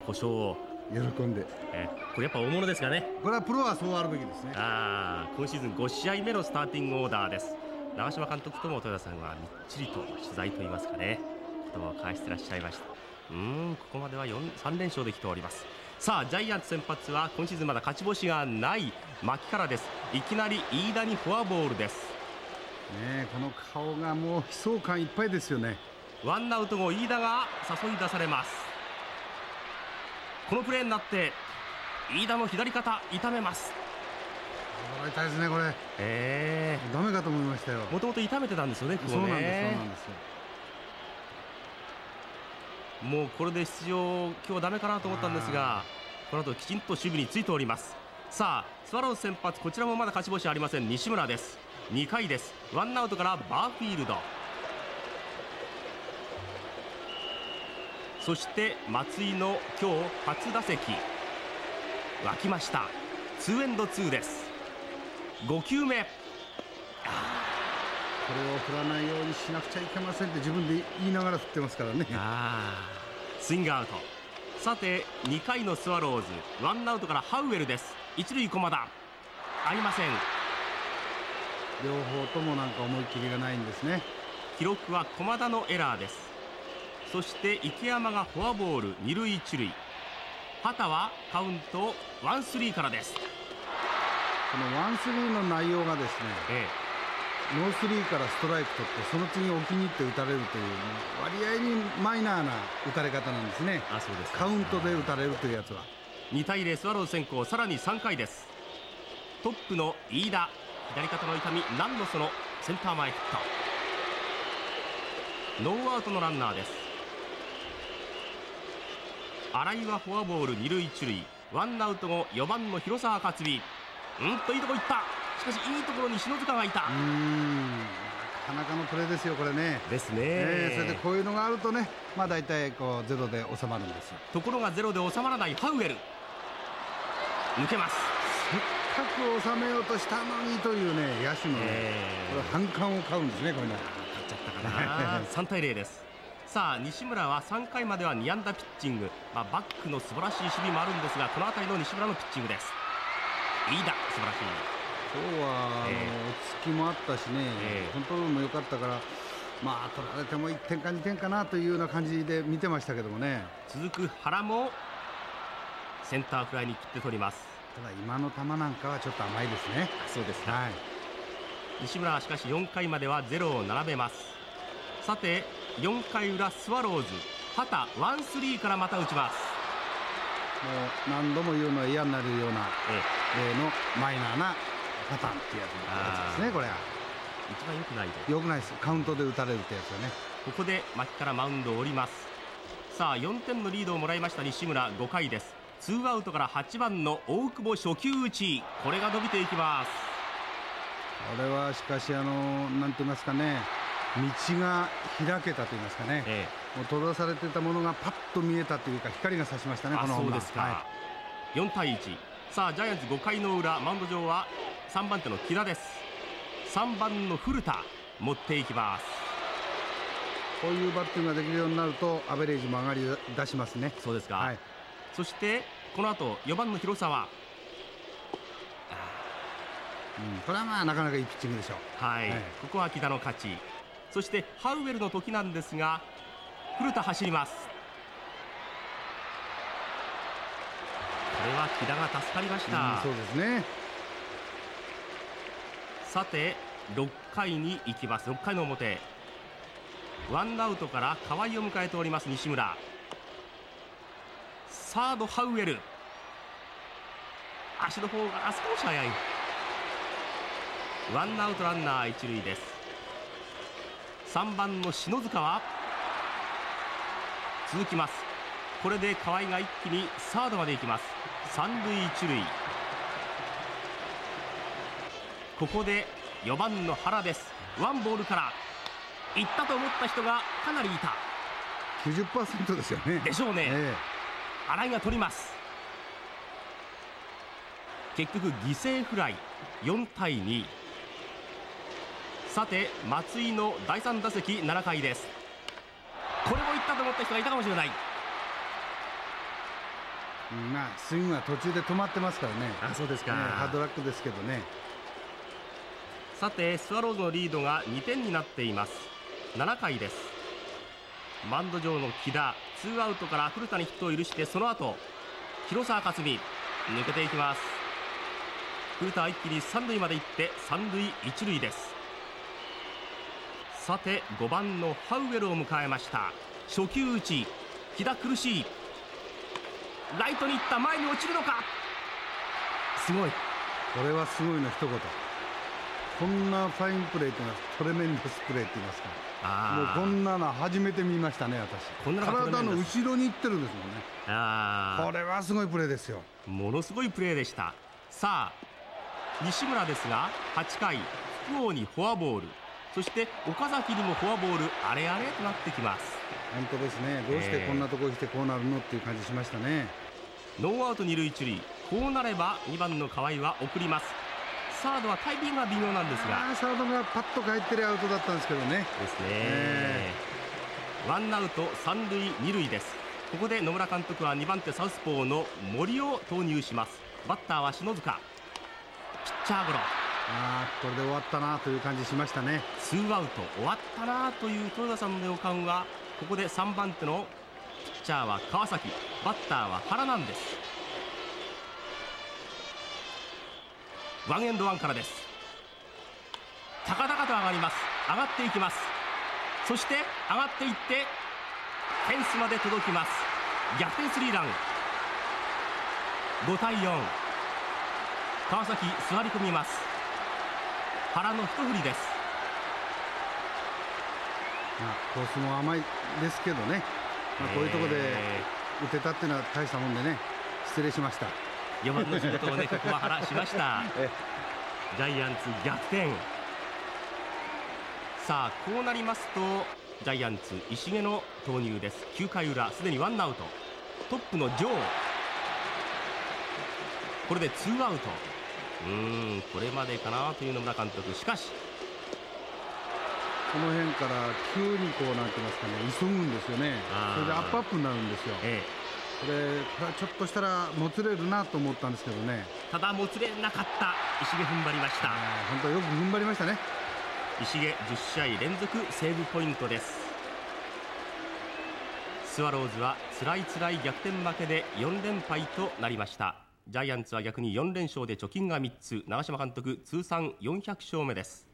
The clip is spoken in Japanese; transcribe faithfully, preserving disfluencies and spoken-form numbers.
故障を喜んで、 えこれやっぱ大物ですかね。 これはプロはそうあるべきですね。 あ今シーズンご試合目のスターティングオーダーです。長嶋監督とも豊田さんはみっちりと取材といいますかね、言葉を交わしてらっしゃいました。うーんここまではさん連勝できております。さあジャイアンツ先発は今シーズンまだ勝ち星がない牧からです。いきなり飯田にフォアボールです。 ね、この顔がもう悲壮感いっぱいですよね。 ワンアウト後飯田が誘い出されます。このプレーになって飯田の左肩痛めます。 驚いたですねこれ。 えー、 ダメかと思いましたよ。 もともと痛めてたんですよね。ここね、 そうなんですそうなんですよ。 もうこれで出場今日ダメかなと思ったんですが、この後きちんと守備についております。さあスワローズ先発、こちらもまだ勝ち星ありません。西村です。にかいです。ワンアウトからバーフィールド、そして松井の今日初打席沸きました。ツーエンドツーです。ごきゅうめ、 これを振らないようにしなくちゃいけませんって自分で言いながら振ってますからね。 あスイングアウト。さてにかいのスワローズ、ワンアウトからハウエルです。一塁駒田、合いません。 両方ともなんか思い切りがないんですね。 記録は駒田のエラーです。そして池山がフォアボール、二塁一塁。畑はカウントワンスリーからです。 このワンスリーの内容がですね、 ええ、ノースリーからストライク取ってその次置きに行って打たれるという割合にマイナーな打たれ方なんですね。 あそうですカウントで打たれるというやつは。 にたいゼロスワローズ先行。さらにさんかいです。トップの飯田、左肩の痛み何のそのセンター前ヒット。ノーアウトのランナーです。新井はフォアボール、二塁一塁。ワンアウト後よばんの広沢克己、うんといいとこ行った。しかしいいところに篠塚がいた。 うーん、なかなかのプレーですよこれね。 ですね、 えー、それでこういうのがあるとね、まあ大体こうゼロで収まるんですよ。 ところがゼロで収まらないハウエル、抜けます。 せっかく収めようとしたのにというね、野手のね、えー、これ反感を買うんですね。これね買っちゃったかなさんたいゼロです。さあ西村はさんかいまではに安打ピッチング、まあ、バックの素晴らしい守備もあるんですが、この辺りの西村のピッチングです。いいだ、素晴らしい。 今日は、えー、落ち着きもあったしね、えー、コントロールも良かったから、まあ取られてもいってんかにてんかなというような感じで見てましたけどもね。 続く原もセンターフライに切って取ります。 ただ今の球なんかはちょっと甘いですね。 そうですか、 はい、 西村はしかしよんかいまではゼロを並べます。さてよんかい裏スワローズ、畑ワンスリーからまた打ちます。 もう何度も言うのは嫌になるような、ええ、例のマイナーなパターンっていうやつですね。これは一番良くないで良くないです。カウントで打たれるってやつよね。 ここで牧からマウンドを降ります。さあよんてんのリードをもらいました西村、ごかいです。ツーアウトからはちばんの大久保、初球打ち、これが伸びていきます。 これはしかしあのなんて言いますかね、道が開けたと言いますかね、ええ、もう閉ざされていたものがパッと見えたというか光が差しましたね。このそうですか、はい、よんたいいち。さあジャイアンツごかいの裏、マウンド上はさんばん手の木田です。さんばんの古田持っていきます。 こういうバッティングができるようになるとアベレージも上がり出しますね。 そうですか、 はい、 そしてこの後よばんの広沢、 うん、これはまあなかなかいいピッチングでしょう。 はい、はい、ここは木田の勝ち。そしてハウエルの時なんですが、古田走ります。これは木田が助かりました。 うん、そうですね。 さてろっかいに行きます。ろっかいの表、ワンアウトから河合を迎えております西村。サードハウエル、足の方が少し速い。ワンアウトランナー一塁です。さんばんの篠塚は続きます。これで河合が一気にサードまで行きます。三塁一塁。ここでよばんの原です。ワンボールから行ったと思った人がかなりいた。 きゅうじゅっパーセント ですよね。 でしょうね、 えー、新井が取ります。結局犠牲フライ、よんたいに。さて松井のだいさん打席、ななかいです。これもいったと思った人がいたかもしれない。 まあ、スイングは途中で止まってますからね。 あ、そうですか、 ね、ハードラックですけどね。 さてスワローズのリードがにてんになっています。ななかいです。マウンド上の木田、ツーアウトから古田にヒットを許して、その後広沢克実抜けていきます。古田は一気に三塁まで行って三塁一塁です。さてごばんのハウエルを迎えました。初球打ち、木田苦しい、ライトに行った、前に落ちるのか。すごい、 これはすごいの一言。こんなファインプレーというのはトレメンドスプレーって言いますか、もうこんなの初めて見ましたね、私。 こんなの体の後ろに行ってるんですもんね。 あ、 これはすごいプレーですよ。 ものすごいプレーでした。さあ西村ですが、はちかい福王にフォアボール、そして岡崎にもフォアボール、あれあれとなってきます。 本当ですね、どうしてこんなところに来てこうなるのっていう感じしましたね。 ノーアウト二塁一塁、こうなればにばんの河合は送ります。サードはタイミングが微妙なんですが、 サードがパッと帰ってるアウトだったんですけどね。 ですね。ワンアウト三塁二塁です。ここで野村監督はにばん手サウスポーの森を投入します。バッターは篠塚、ピッチャーゴロ。 あー、これで終わったなという感じしましたね。 ツーアウト終わったなという豊田さんの予感は、ここでさんばん手のピッチャーは川崎、バッターは原なんです。ワンエンドワンからです。高々と上がります。上がっていきます。そして上がっていってフェンスまで届きます。逆転スリーラン。ごたいよん、川崎座り込みます。原の一振りです。 まあ、コースも甘いですけどね、まあ、こういうところで打てたっていうのは大したもんでね、失礼しました。 よばんの仕事をね、ここは原しました。ジャイアンツ逆転。さあこうなりますとジャイアンツ石毛の投入です。きゅうかい裏、すでにワンアウト、トップのジョー、これでツーアウト。うーん、これまでかなという野村監督。しかしこの辺から急にこうなんて言いますかね、急ぐんですよね。それでアップアップになるんですよ。ええ、これちょっとしたらもつれるなと思ったんですけどね。 ただもつれなかった石毛、踏ん張りました。 本当よく踏ん張りましたね。 石毛じゅっしあい連続セーブポイントです。スワローズはつらいつらい逆転負けでよんれんぱいとなりました。ジャイアンツは逆によんれんしょうで貯金がみっつ、長嶋監督通算よんひゃくしょうめです。